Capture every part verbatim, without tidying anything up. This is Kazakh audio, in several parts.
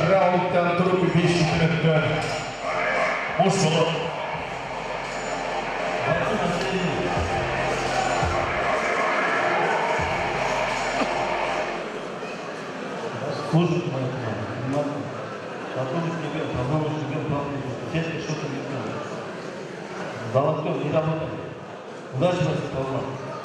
раундтан тұрып беш минуттан қосылып. Золотой, не работает. Удачно, Павла.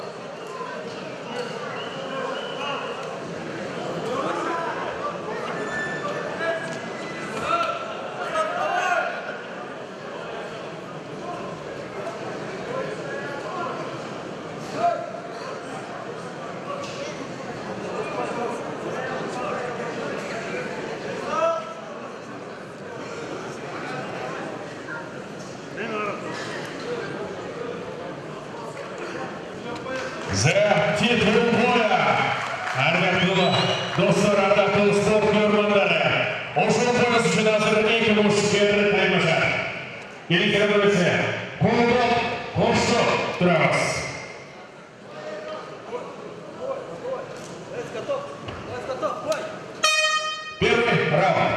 За титул боя әрбір достар ардақты спорт көрмандары. Ошыл пояс үшін әзірлік мұшкер таймаша. Келекені бөлісі, қолдап, қошып тұрамыз. Первый раунд.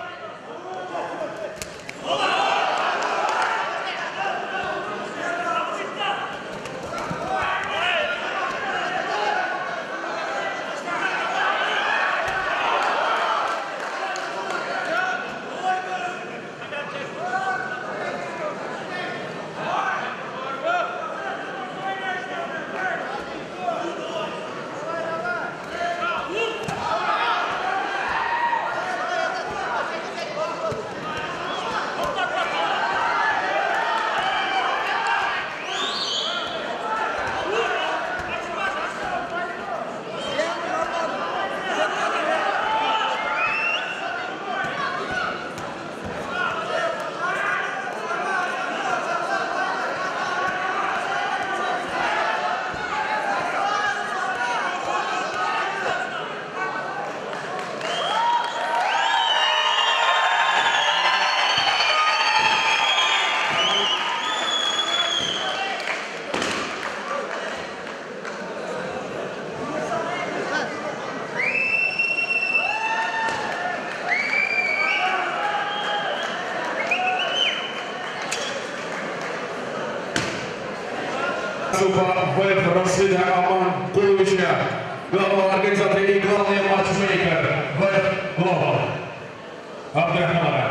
В Рашида Аман Куловича, глава организатора и главный матчмейкер в Глобал. Абдрахманова.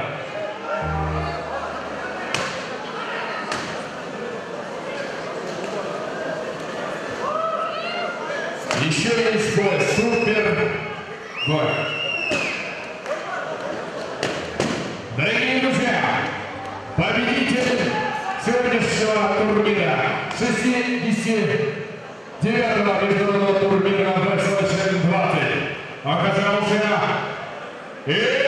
Еще есть бой, супер бой. Дорогие друзья, победитель сегодняшнего турнира шестидесяти девятого международного турнира двадцать двадцать оказался